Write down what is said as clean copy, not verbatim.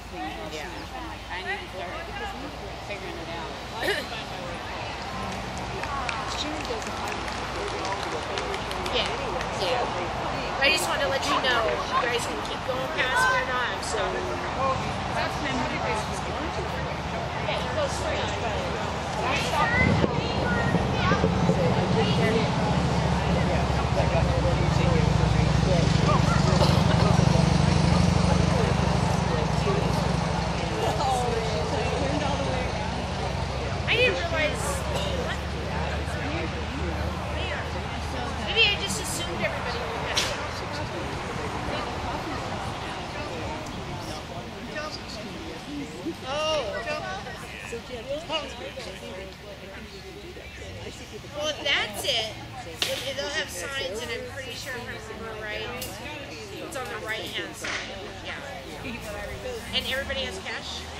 Yeah. I need to start figuring it out. Yeah. Yeah. I just want to let you know, you guys can keep going past me or not. I'm stopping. Yeah, it goes straight, but I stopped. I didn't realize. Maybe I just assumed everybody would have it. Oh. Well, if that's it. They'll have signs, and I'm pretty sure if I remember right, it's on the right-hand side. Yeah. And everybody has cash?